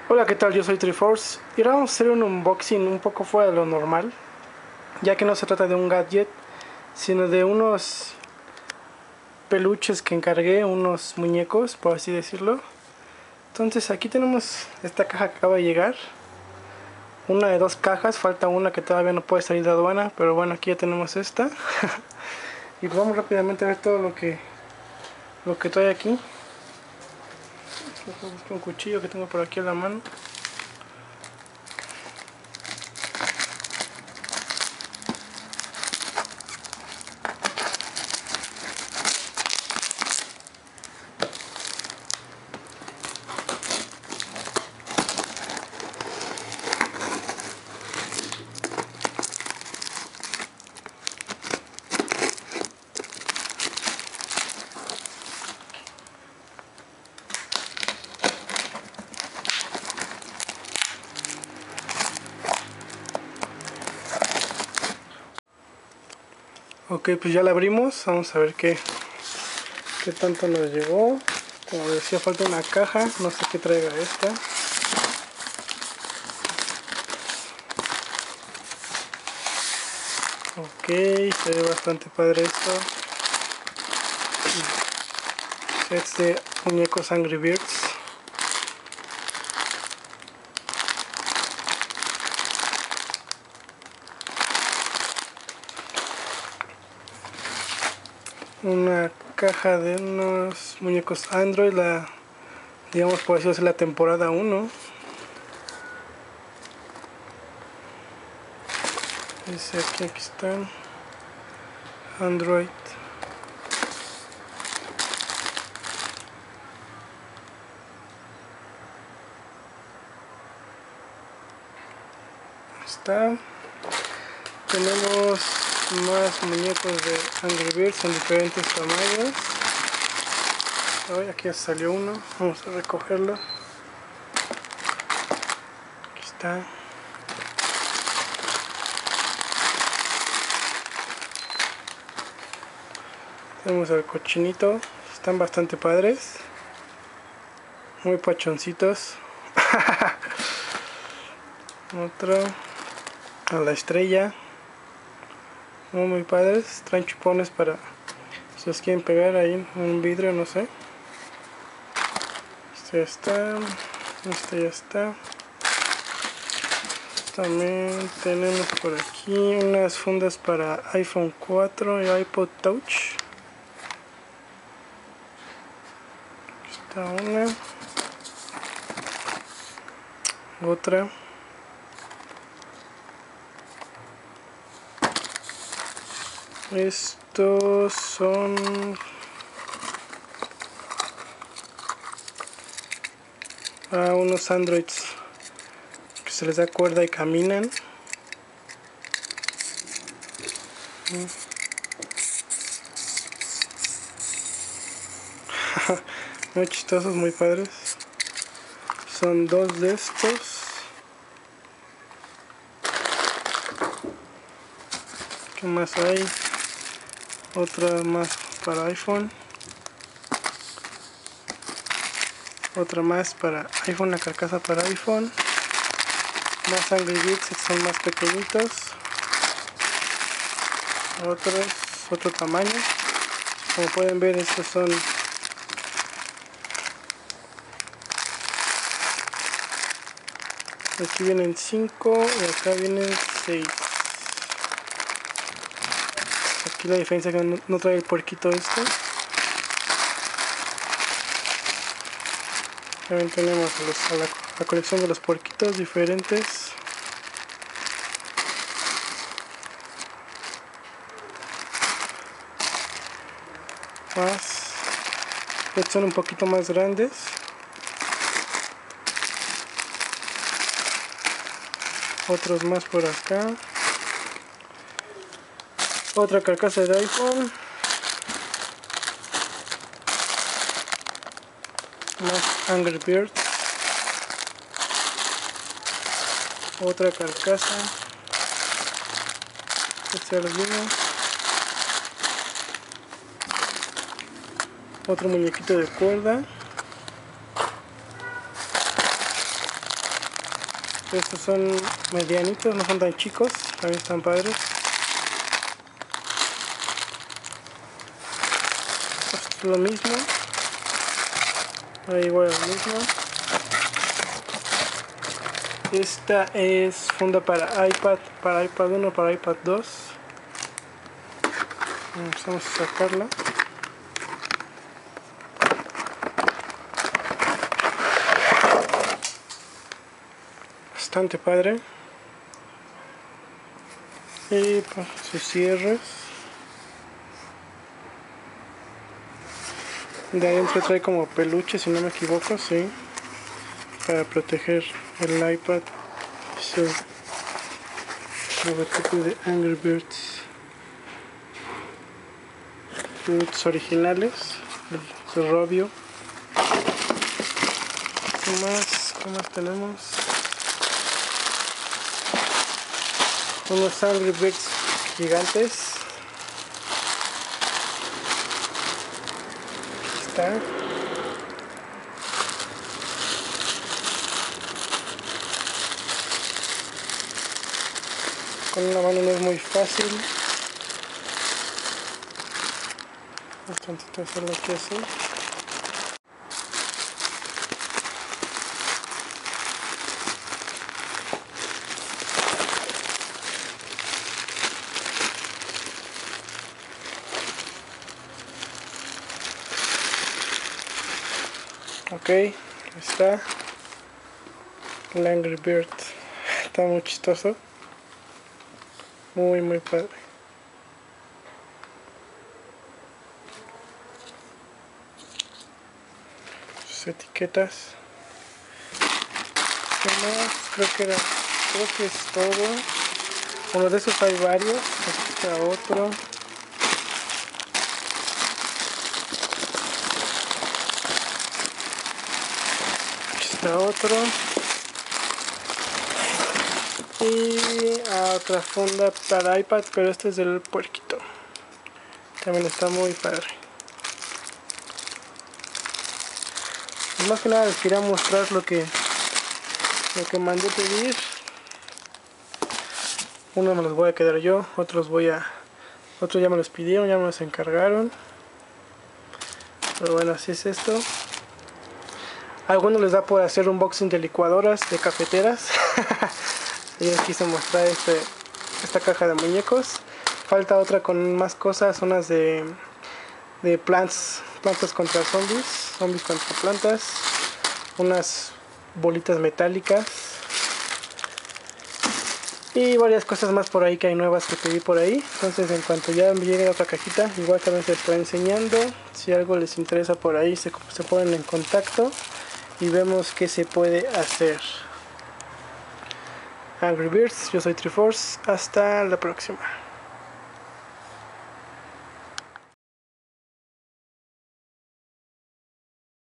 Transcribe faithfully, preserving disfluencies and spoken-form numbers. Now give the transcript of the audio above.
Hola, ¿qué tal? Yo soy Triforce y ahora vamos a hacer un unboxing un poco fuera de lo normal, ya que no se trata de un gadget, sino de unos peluches que encargué, unos muñecos, por así decirlo. Entonces aquí tenemos esta caja que acaba de llegar, una de dos cajas, falta una que todavía no puede salir de aduana, pero bueno, aquí ya tenemos esta. Y vamos rápidamente a ver todo lo que, lo que trae aquí. Vamos a buscar un cuchillo que tengo por aquí a la mano. Ok, pues ya la abrimos, vamos a ver qué, qué tanto nos llegó. Como decía, falta una caja, no sé qué traiga esta. Ok, se ve bastante padre esto. Sets de muñecos Angry Birds. Una caja de unos muñecos Android, la, digamos por así decirlo, la temporada uno. Dice aquí, aquí están Android. Está. Tenemos más muñecos de Angry Birds en diferentes tamaños. Ay, aquí ya salió uno, vamos a recogerlo. Aquí está. Tenemos al cochinito, están bastante padres, muy pachoncitos. Otro, a la estrella, muy, muy padres, traen chupones para si los quieren pegar ahí en un vidrio, no sé. Este ya está, este ya está. También tenemos por aquí unas fundas para iPhone cuatro y iPod Touch. Esta una, otra, estos son ah, unos androids que se les da cuerda y caminan. Muy chistosos, muy padres. Son dos de estos. ¿Qué más hay? Otra más para iPhone. Otra más para iPhone, la carcasa para iPhone. Más Angry Birds, que son más pequeñitos. Otros, otro tamaño. Como pueden ver, estos son aquí vienen cinco y acá vienen seis. Aquí la diferencia es que no, no trae el puerquito este. También tenemos los, a la, la colección de los puerquitos diferentes. Más. Estos son un poquito más grandes. Otros más por acá. Otra carcasa de iPhone. Más Angry Birds. Otra carcasa. Este ya lo vimos. Otro muñequito de cuerda. Estos son medianitos, no son tan chicos, también están padres. Esto es lo mismo. Ahí igual lo mismo. Esta es funda para iPad, para iPad uno, para iPad dos. Vamos a sacarla. Bastante padre. Y pues sus cierres. De adentro trae como peluche, si no me equivoco, sí. Para proteger el iPad. Su logotipo de Angry Birds. Fruits originales. Su Robio. ¿Qué más? ¿Qué más tenemos? Unos Angry Birds gigantes. Aquí está. Con una mano no es muy fácil. Bastante hacerlo aquí así. Ok, ahí está el Angry Bird. Está muy chistoso. Muy muy padre. Sus etiquetas. ¿Qué más? Creo que era. Creo que es todo. Uno de esos hay varios. Aquí está otro. Aquí está otro. Y a otra funda para iPad, pero este es del puerquito. También está muy padre. Pues más que nada les quería mostrar lo que lo que mandé pedir. Uno me los voy a quedar yo, otros voy a otros ya me los pidieron, ya me los encargaron. Pero bueno, así es esto. A algunos les da por hacer unboxing de licuadoras, de cafeteras. Yo les quise mostrar este, esta caja de muñecos. Falta otra con más cosas, unas de, de plants, plantas contra zombies, zombies contra plantas, unas bolitas metálicas y varias cosas más por ahí que hay nuevas que pedí por ahí. Entonces en cuanto ya me llegue otra cajita, igual también se está enseñando. Si algo les interesa por ahí, se, se ponen en contacto y vemos qué se puede hacer. Angry Birds, yo soy Triforce, hasta la próxima.